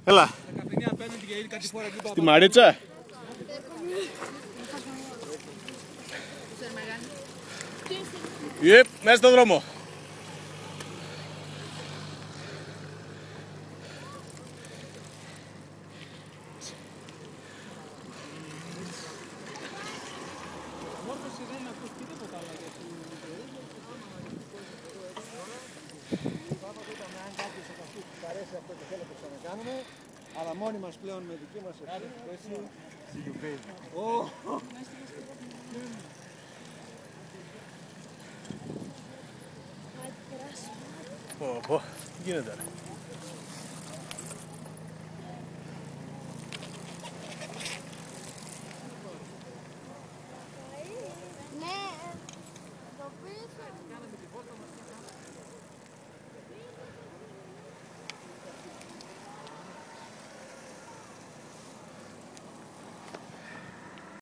Έλα. Στη Μαρίτσα. Ιεπ, μέσα στον δρόμο. Αρέσει αυτό και θέλω να το ξανακάνουμε, αλλά μόνοι μας πλέον με δική μας ευθύνη. See you baby. Πω, τι γίνεται ρε.